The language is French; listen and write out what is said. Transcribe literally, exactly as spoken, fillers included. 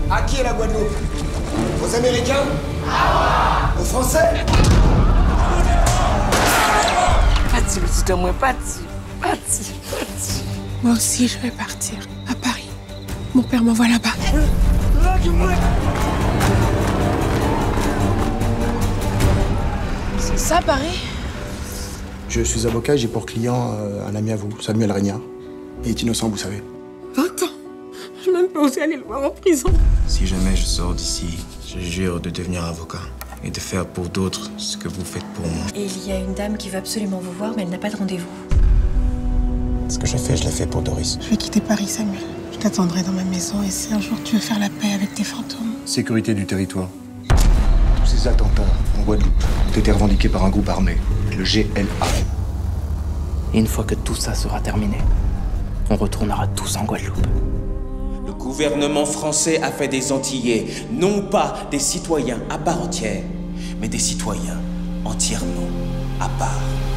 À qui est la Guadeloupe? Aux Américains? Aux Français? Parti, petit moi, parti, parti, parti. Moi aussi, je vais partir. À Paris. Mon père m'envoie là-bas. C'est ça, Paris? Je suis avocat et j'ai pour client euh, un ami à vous, Samuel Régnard. Il est innocent, vous savez. vingt ans. Je n'ai même pas osé aller le voir en prison. Si jamais je sors d'ici, je jure de devenir avocat et de faire pour d'autres ce que vous faites pour moi. Et il y a une dame qui veut absolument vous voir, mais elle n'a pas de rendez-vous. Ce que j'ai fait, je l'ai fait pour Doris. Je vais quitter Paris, Samuel. Je t'attendrai dans ma maison et si un jour tu veux faire la paix avec tes fantômes. Sécurité du territoire. Tous ces attentats en Guadeloupe ont été revendiqués par un groupe armé, le G L A. Et une fois que tout ça sera terminé, on retournera tous en Guadeloupe. Le gouvernement français a fait des Antillais, non pas des citoyens à part entière, mais des citoyens entièrement à part.